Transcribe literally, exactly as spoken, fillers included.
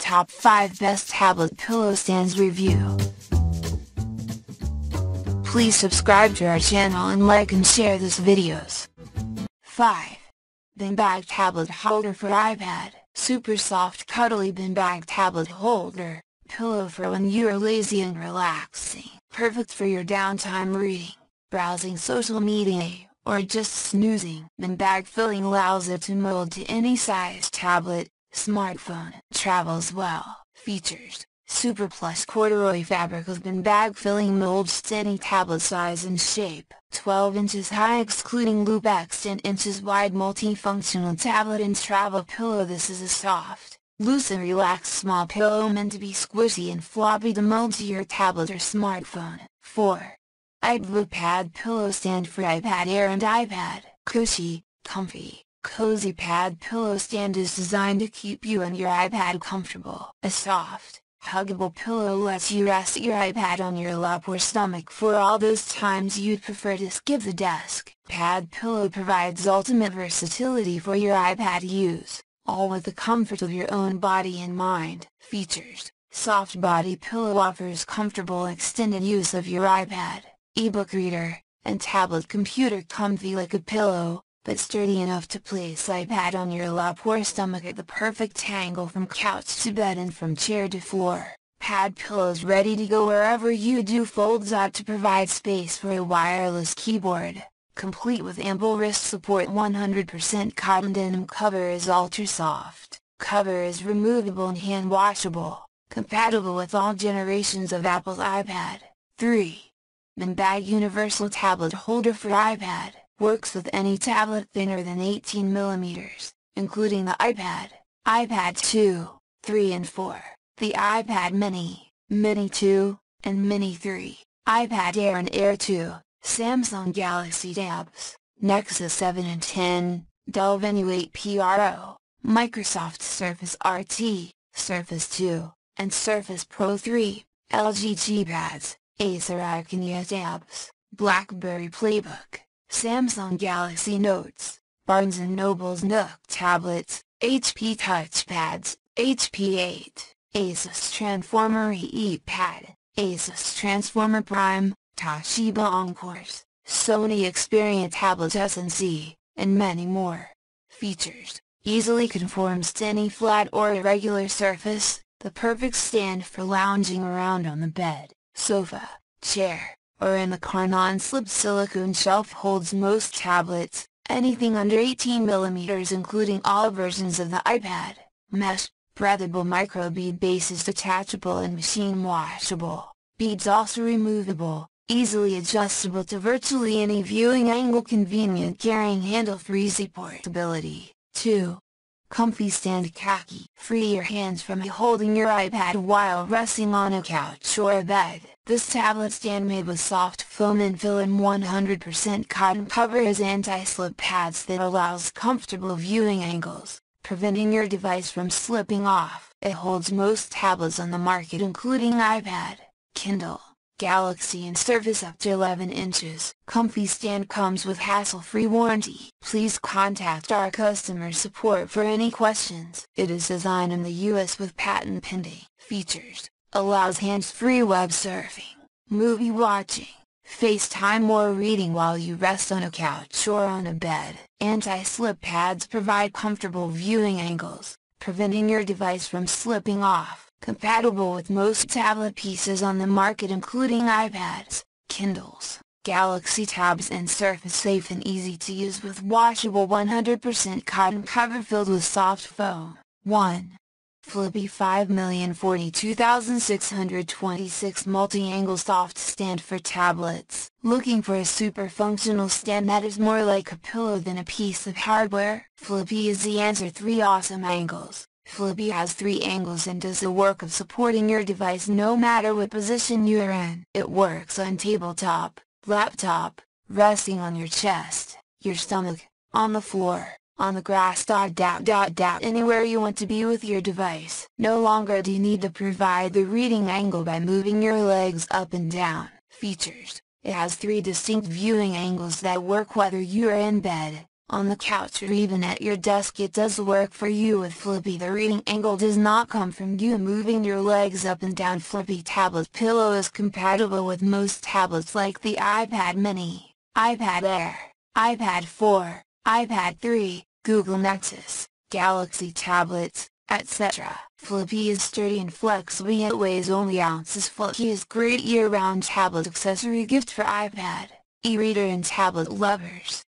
Top five Best Tablet Pillow Stands Review. Please subscribe to our channel and like and share this videos. five. Bin Bag Tablet Holder for iPad. Super soft cuddly bin bag tablet holder. Pillow for when you're lazy and relaxing. Perfect for your downtime reading, browsing social media, or just snoozing. Bin bag filling allows it to mold to any size tablet, smartphone. Travels well. Features: super plush corduroy fabric with bin bag filling molds to any tablet size and shape. twelve inches high excluding loop X ten inches wide multifunctional tablet and travel pillow. This is a soft, loose and relaxed small pillow meant to be squishy and floppy to mold to your tablet or smartphone. four. Ipevo PadPillow Stand for iPad Air and iPad. Cushy, comfy, cozy PadPillow stand is designed to keep you and your iPad comfortable. A soft, huggable pillow lets you rest your iPad on your lap or stomach for all those times you'd prefer to skip the desk. PadPillow provides ultimate versatility for your iPad use, all with the comfort of your own body and mind. Features: soft body pillow offers comfortable extended use of your iPad, ebook reader, and tablet computer. Comfy like a pillow, but sturdy enough to place iPad on your lap or stomach at the perfect angle from couch to bed and from chair to floor. PadPillow's ready to go wherever you do. Folds out to provide space for a wireless keyboard, complete with ample wrist support. one hundred percent cotton denim cover is ultra soft. Cover is removable and hand washable, compatible with all generations of Apple's iPad. three. Bin Bag Universal Tablet Holder for iPad. Works with any tablet thinner than eighteen millimeters, including the iPad, iPad two, three and four, the iPad mini, mini two, and mini three, iPad Air and Air two, Samsung Galaxy Tabs, Nexus seven and ten, Dell Venue eight Pro, Microsoft Surface R T, Surface two, and Surface Pro three, L G G Pads, Acer Iconia Tabs, BlackBerry Playbook, Samsung Galaxy Notes, Barnes and Noble's Nook tablets, H P touchpads, H P eight, Asus Transformer E-Pad, Asus Transformer Prime, Toshiba Encores, Sony Xperia tablets S and C, and many more. Features: easily conforms to any flat or irregular surface, the perfect stand for lounging around on the bed, sofa, chair, or in the car. Non-slip silicone shelf holds most tablets, anything under eighteen millimeters including all versions of the iPad. Mesh, breathable microbead base is detachable and machine washable. Beads also removable, easily adjustable to virtually any viewing angle. Convenient carrying handle for easy portability. two. Comfy stand. Khaki. Free your hands from holding your iPad while resting on a couch or a bed. This tablet stand made with soft foam infill and one hundred percent cotton cover has anti-slip pads that allows comfortable viewing angles, preventing your device from slipping off. It holds most tablets on the market including iPad, Kindle, Galaxy and Surface up to eleven inches. Comfy stand comes with hassle-free warranty. Please contact our customer support for any questions. It is designed in the U S with patent pending. Features: allows hands-free web surfing, movie watching, FaceTime or reading while you rest on a couch or on a bed. Anti-slip pads provide comfortable viewing angles, preventing your device from slipping off. Compatible with most tablet pieces on the market including iPads, Kindles, Galaxy Tabs and Surface. Safe and easy to use with washable one hundred percent cotton cover filled with soft foam. one. Flippy five million forty-two thousand six hundred twenty-six Multi-Angle Soft Stand for Tablets. Looking for a super functional stand that is more like a pillow than a piece of hardware? Flippy is the answer. Three awesome angles. Flippy has three angles and does the work of supporting your device no matter what position you're in. It works on tabletop, laptop, resting on your chest, your stomach, on the floor, on the grass. Dot dot dot dot anywhere you want to be with your device. No longer do you need to provide the reading angle by moving your legs up and down. Features: it has three distinct viewing angles that work whether you are in bed, On the couch or even at your desk it does work for you with Flippy. The reading angle does not come from you moving your legs up and down. Flippy tablet pillow is compatible with most tablets like the iPad mini, iPad Air, iPad four, iPad three, Google Nexus, Galaxy tablets, et cetera. Flippy is sturdy and flexible yet weighs only ounces. Flippy is great year-round tablet accessory gift for iPad, e-reader and tablet lovers.